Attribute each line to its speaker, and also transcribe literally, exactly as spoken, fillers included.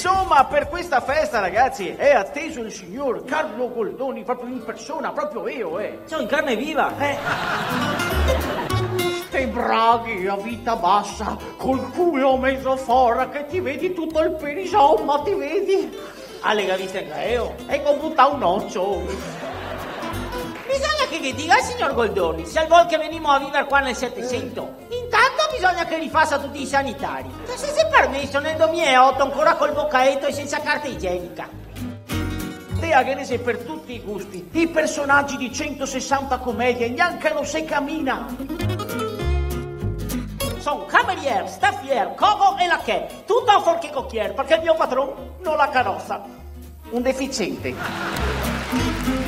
Speaker 1: Insomma, per questa festa, ragazzi, è atteso il signor Carlo Goldoni, proprio in persona, proprio vero, eh.
Speaker 2: Sono in carne viva, eh.
Speaker 3: Ste braghi a vita bassa, col culo messo fuori, che ti vedi tutto il perisomma, ti vedi?
Speaker 2: Alle gaviste in gaeo.
Speaker 3: E con butta un occhio.
Speaker 2: Bisogna che gli dica al signor Goldoni se vuol che venimo a vivere qua nel Settecento. Intanto bisogna che rifassa tutti i sanitari. Ma se si è permesso nel duemilaotto ancora col boccaetto e senza carta igienica.
Speaker 1: Tea che ne sei per tutti i gusti. I personaggi di centosessanta commedie, neanche lo se cammina.
Speaker 2: Sono cameriere, staffiere, cogo e lacchè. Tutto a forché cocchiere, perché il mio padrone non la carrozza.
Speaker 1: Un deficiente.